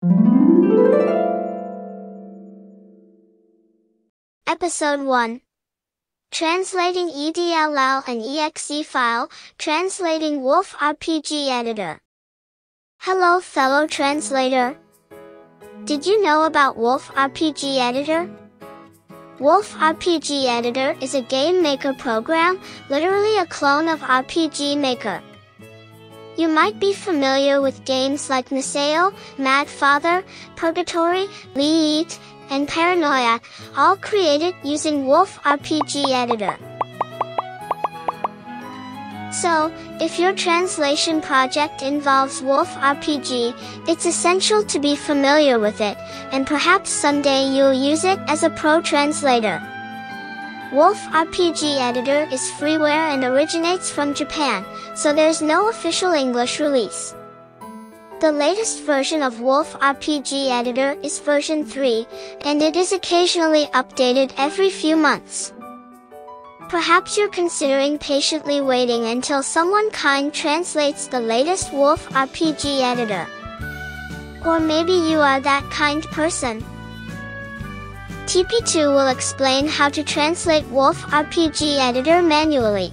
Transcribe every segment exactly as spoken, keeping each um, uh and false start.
Episode one. Translating E D L L and E X E file, translating Wolf R P G Editor. Hello fellow translator. Did you know about Wolf R P G Editor? Wolf R P G Editor is a game maker program, literally a clone of R P G Maker. You might be familiar with games like Niseo, Mad Father, Purgatory, Leet, and Paranoia, all created using Wolf R P G Editor. So, if your translation project involves Wolf R P G, it's essential to be familiar with it, and perhaps someday you'll use it as a pro translator. Wolf R P G Editor is freeware and originates from Japan, so there's no official English release. The latest version of Wolf R P G Editor is version three, and it is occasionally updated every few months. Perhaps you're considering patiently waiting until someone kind translates the latest Wolf R P G Editor. Or maybe you are that kind person. TipiTwo will explain how to translate Wolf R P G Editor manually.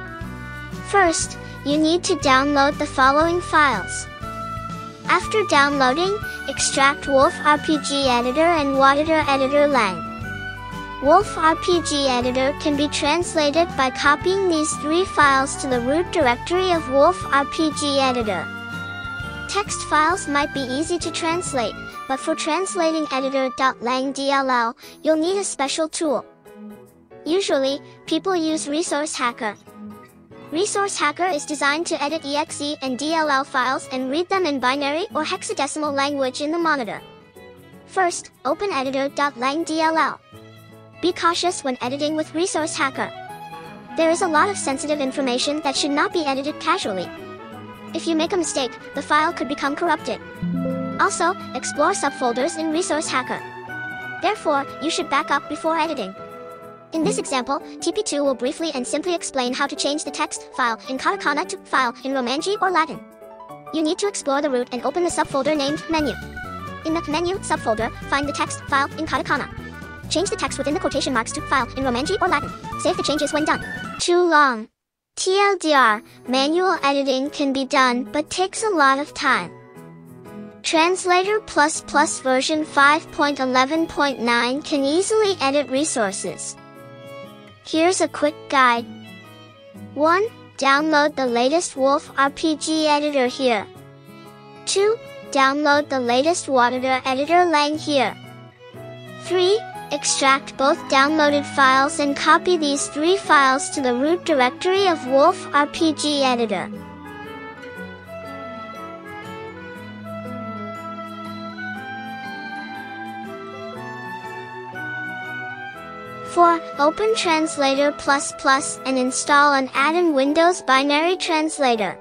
First, you need to download the following files. After downloading, extract Wolf R P G Editor and Editor.Lang. Wolf R P G Editor can be translated by copying these three files to the root directory of Wolf R P G Editor. Text files might be easy to translate, but for translating Editor.Lang.dll, you'll need a special tool. Usually, people use Resource Hacker. Resource Hacker is designed to edit E X E and D L L files and read them in binary or hexadecimal language in the monitor. First, open Editor.Lang.dll. Be cautious when editing with Resource Hacker. There is a lot of sensitive information that should not be edited casually. If you make a mistake, the file could become corrupted. Also, explore subfolders in Resource Hacker. Therefore, you should back up before editing. In this example, TipiTwo will briefly and simply explain how to change the text file in katakana to file in Romanji or Latin. You need to explore the root and open the subfolder named Menu. In the Menu subfolder, find the text file in katakana. Change the text within the quotation marks to file in Romanji or Latin. Save the changes when done. Too long. T L D R, manual editing can be done but takes a lot of time. Translator plus plus version five point eleven point nine can easily edit resources. Here's a quick guide. one. Download the latest Wolf R P G Editor here. two. Download the latest Editor.Lang here. three. Extract both downloaded files and copy these three files to the root directory of Wolf R P G Editor. four. Open Translator plus plus and install an add-in Windows binary translator.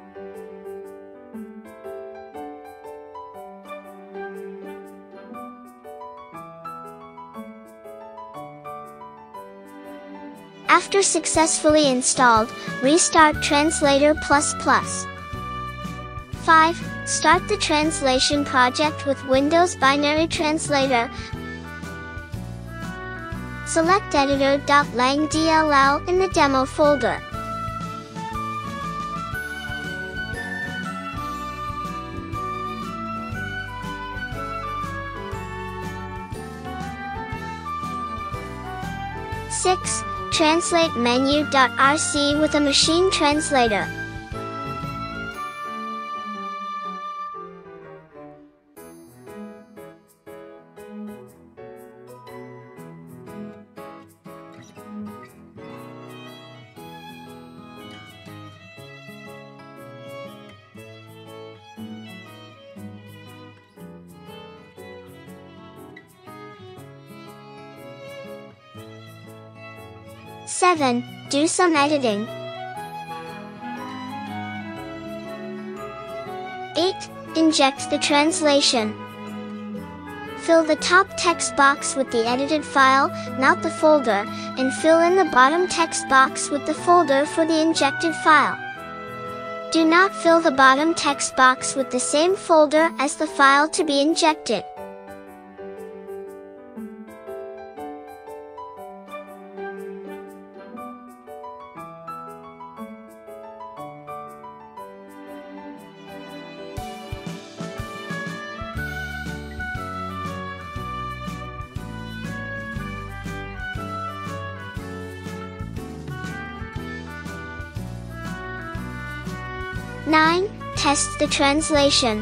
After successfully installed, restart Translator plus plus. five. Start the translation project with Windows Binary Translator. Select Editor.Lang.dll in the demo folder. six. Translate menu.rc with a machine translator. seven. Do some editing. eight. Inject the translation. Fill the top text box with the edited file, not the folder, and fill in the bottom text box with the folder for the injected file. Do not fill the bottom text box with the same folder as the file to be injected. nine. Test the translation.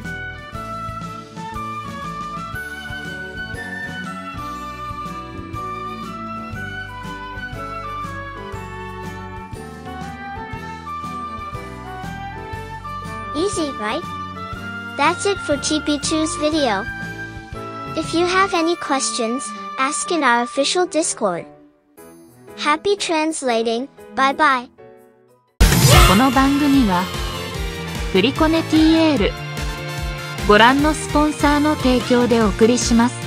Easy, right? That's it for T P two's video. If you have any questions, ask in our official Discord. Happy translating, bye bye. この番組は振り子ネ ティーエーエル ご覧のスポンサーの提供でお送りします。